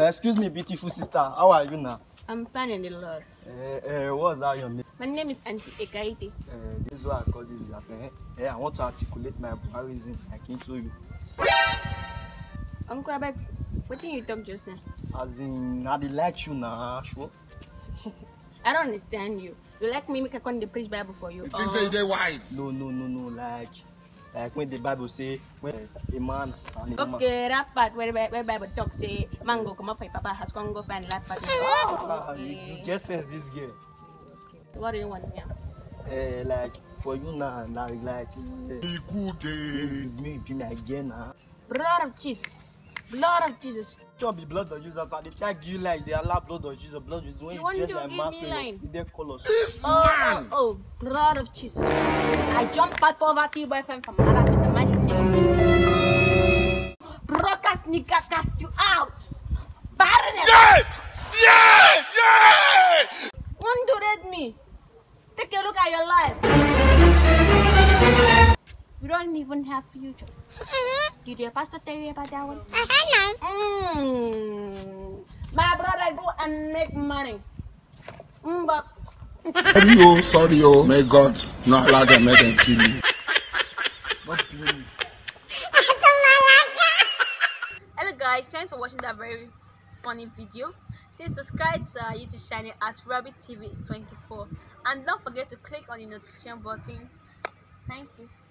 Excuse me, beautiful sister. How are you now? I'm fine in the Lord. What's that your name? My name is Auntie Ekaite. This is what I call this is that I want to articulate my Buharism like into you. Uncle Abeg, what did you talk just now? As in, I dey like you now, sure. I don't understand you. You like me make I come to preach Bible for you? You think say you dey wise? No. Like when the Bible say when a man and a woman. Okay, that part where Bible talk say man go come up for your papa has come go find that part. You just sense this girl. Okay. What do you want now? Like for you now, like me be my girl now. Blood of Jesus. Blood of Jesus. Sure be blood of Jesus and they try give you like they allow blood of Jesus. Blood of Jesus when You want get to like give mask me with line? their colors. Oh, blood of Jesus. I jump out poverty boyfriend from Allah in the mighty name of Jesus. Brokas nigga cast you out. Barren. Yeah! Want to read me? Take a look at your life. You don't even have future. Did your pastor tell you about that one? My brother, go and make money. But Sorry, may God not allow them make them kill you. hello guys, thanks for watching that very funny video. Please subscribe to our YouTube channel at Rabbit TV 24 and don't forget to click on the notification button. Thank you.